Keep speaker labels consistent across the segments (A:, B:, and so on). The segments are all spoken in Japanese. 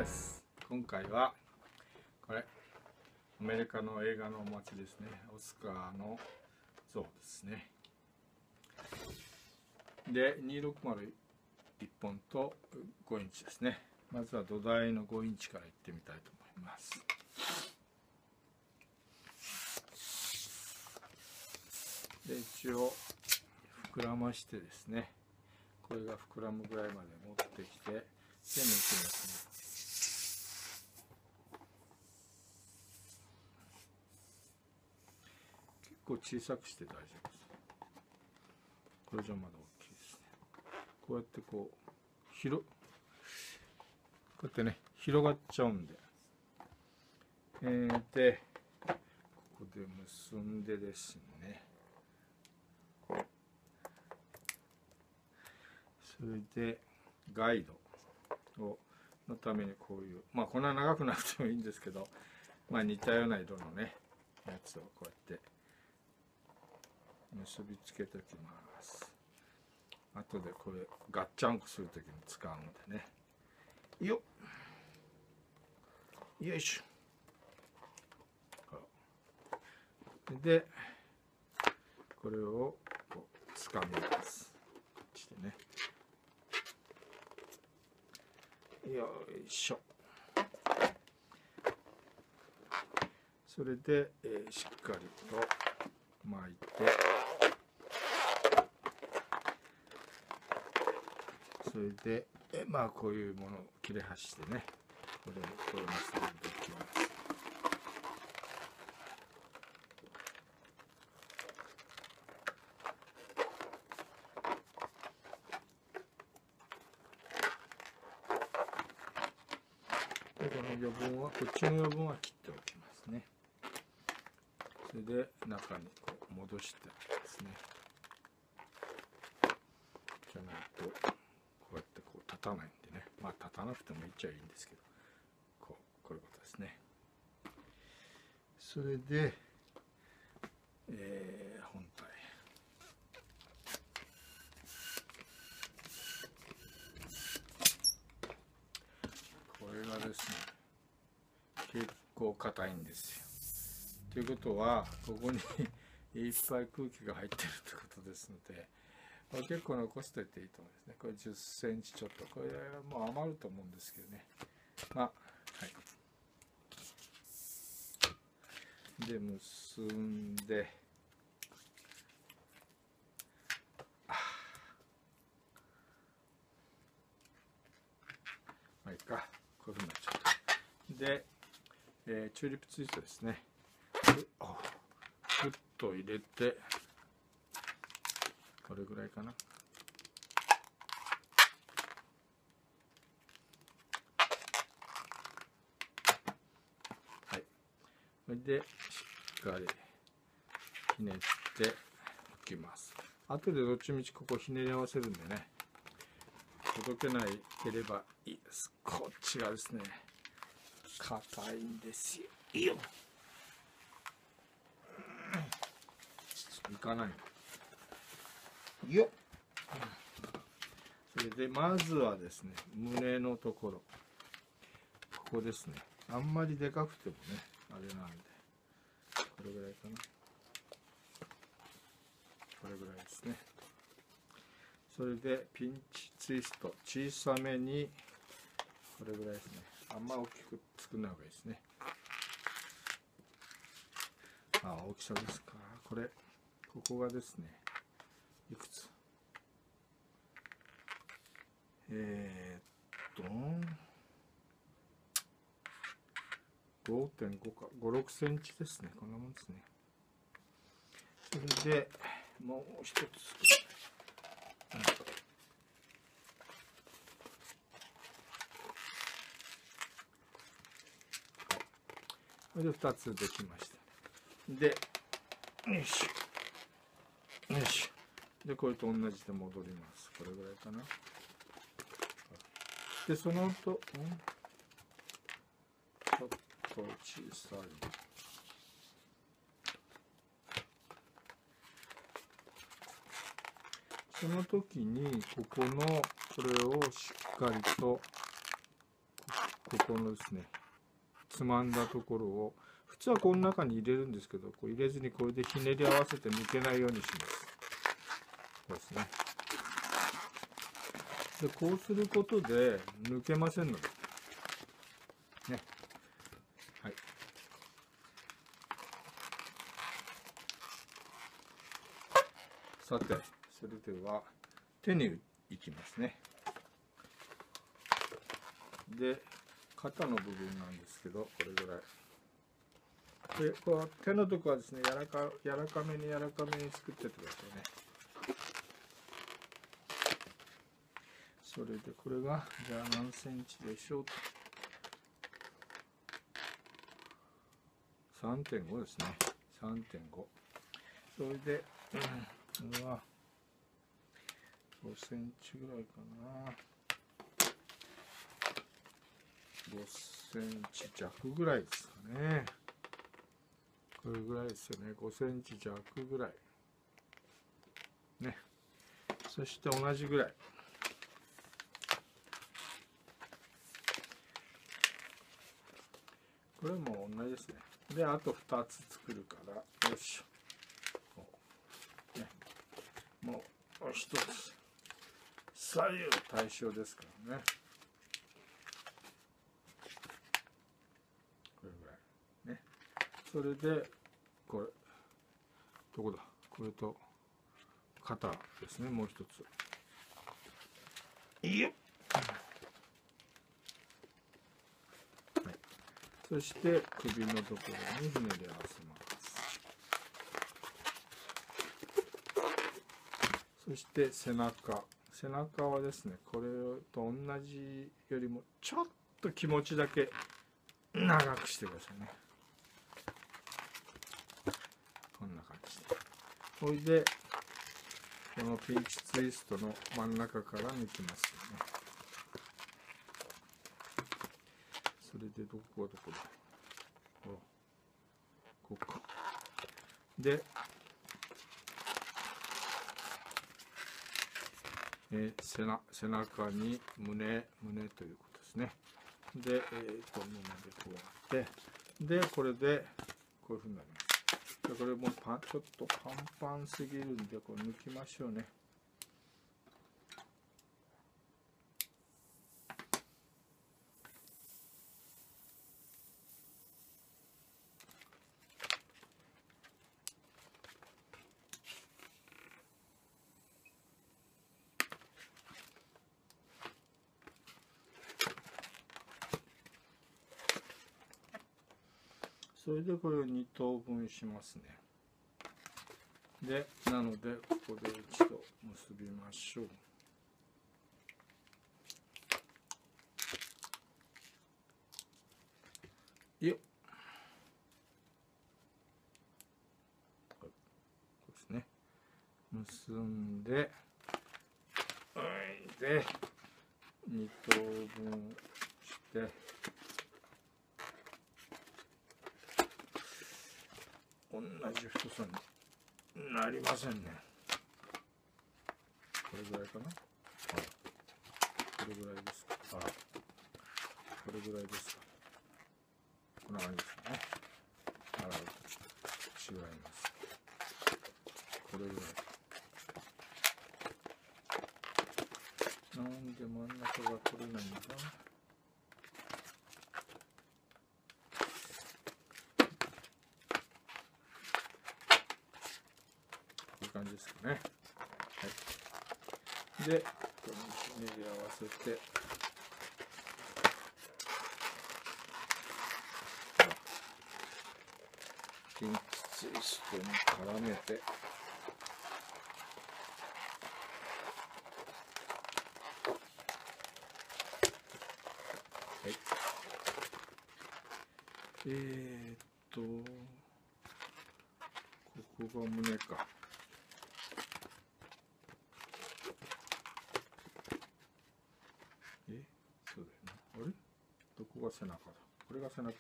A: です。今回はこれアメリカの映画のお祭りですね。オスカーの像ですね。で2601本と5インチですね。まずは土台の5インチからいってみたいと思います。で一応膨らましてですね、これが膨らむぐらいまで持ってきて、で抜きますね。結構小さくして大丈夫です。これじゃまだ大きいですね。こうやってこうやってね広がっちゃうんで、でここで結んでですね、それでガイドのためにこういう、こんな長くなくてもいいんですけど、似たような色のねやつをこうやって結びつけておきます。後でこれガッチャンコするときに使うんでね。よいしょ。でこれをこう掴みます。してね。よいしょ。それで、しっかりと巻いて、それでこういうものを切れ端してね、これをこう結んでいきます。でこの余分は、こっちの余分は切っておきますね。それで中にこう戻してですね。じゃないとこうやってこう立たないんでね。立たなくてもいいっちゃいいんですけど、こういうことですね。それで、本体。これがですね、結構硬いんですよ。ということはここにいっぱい空気が入ってるってことですので、これ結構残しておいていいと思うんですね。これ10センチちょっと、これもう余ると思うんですけどね。はい。で結んで、いいか、こういうふうになっちゃった。で、チューリップツイストですね。ふっと入れて、これぐらいかな。はい。それでしっかりひねっておきます。後でどっちみちここひねり合わせるんでね、届けなければいいです。こっちがですね、硬いんですよ。いいよ。いかない。よっ。それでまずはですね、胸のところ、ここですね。あんまりでかくてもねあれなんで、これぐらいかな。これぐらいですね。それでピンチツイスト、小さめにこれぐらいですね。あんま大きく作らない方がいいですね。大きさですか。ここがですね、いくつ5.5か5、6センチですね。こんなもんですね。それでもう一つ作る。これで2つできました。で、よいしょ。よいしょ。で、これと同じで戻ります。これぐらいかな。で、その後、ちょっと小さい。その時に、ここの、これをしっかりと、ここのですね、つまんだところを普通はこの中に入れるんですけど、こう入れずにこれでひねり合わせて抜けないようにします。こうですね。でこうすることで抜けませんのでね。はい。さて、それでは手にいきますね。で、肩の部分なんですけど、これぐらい。で、こう手のとこはですね、柔らかめに作ってってくださいね。それでこれがじゃあ何センチでしょうと。3.5 ですね。3.5。それで、これは5センチぐらいかな。5センチ弱ぐらいですかね。これぐらいですよね。5センチ弱ぐらい。ね。そして同じぐらい。これも同じですね。で、あと2つ作るから、よいしょ。ね、もう1つ。左右対称ですからね。これぐらい。ね。それで、これ、どこだ？これと、肩ですね、もう1つ。いいよ。はい。そして首のところにひねり合わせます。そして背中はですね、これと同じよりもちょっと気持ちだけ長くしてくださいね。こんな感じで。それでこのピンチツイストの真ん中から抜きますよね。それでどこだここか。で、背中に胸ということですね。で、胸でこうやって、で、これでこういうふうになります。でこれもちょっとパンすぎるんで、これ抜きましょうね。それでこれを2等分しますね。で、なのでここで一度結びましょう。よっ。こうですね。結んで、で、2等分して、同じ太さになりませんね。これぐらいかな。これぐらいですか。これぐらいですか。こんな感じですね。違います。これぐらい。なんで真ん中が取れないんだ。こういう感じですかね。はい。で、これにひねり合わせて、ピンチツイストに絡めて、はい。ここが胸か。そうだよね。あれ？どこが背中だ？これが背中だ。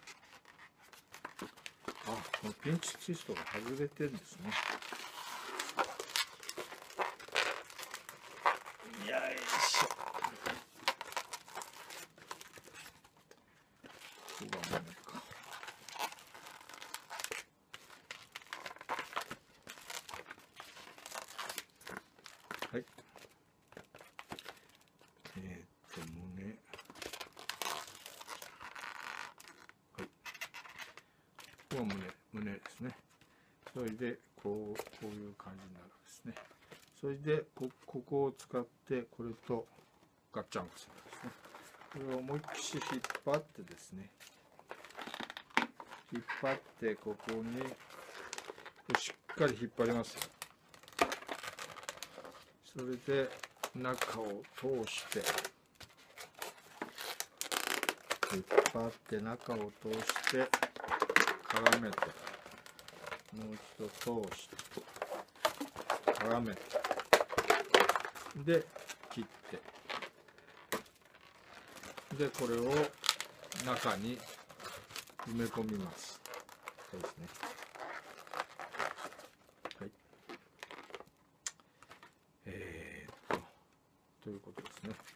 A: このピンチツイストが外れてるんですね。よいしょ。 こが胸ですね。それでこういう感じになるんですね。それでここを使ってこれとガッチャンコするんですね。これを思いっきし引っ張ってですね、引っ張ってここにしっかり引っ張ります。それで中を通して引っ張って中を通して絡めて、もう一度通して絡めて、で切って、でこれを中に埋め込みます。そうですね。はい。ということですね。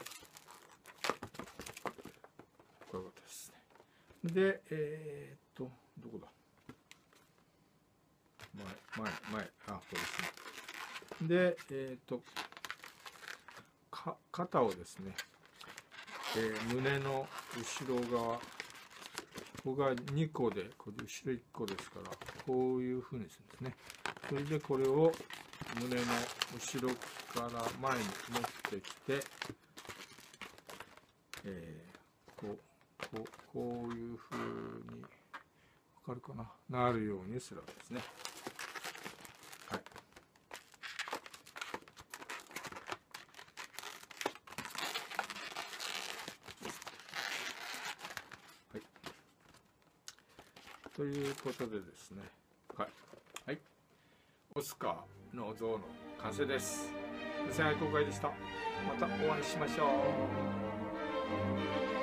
A: こういうことですね。で、どこだ。前、これですね。で、肩をですね、胸の後ろ側、ここが2個で、これ後ろ1個ですから、こういうふうにするんですね。それでこれを胸の後ろから前に持ってきて、こういうふうに、わかるかな、なるようにするわけですね。はい。はい。ということでですね、はい。はい。オスカーの像の完成です。無線愛好会でした。またお会いしましょう。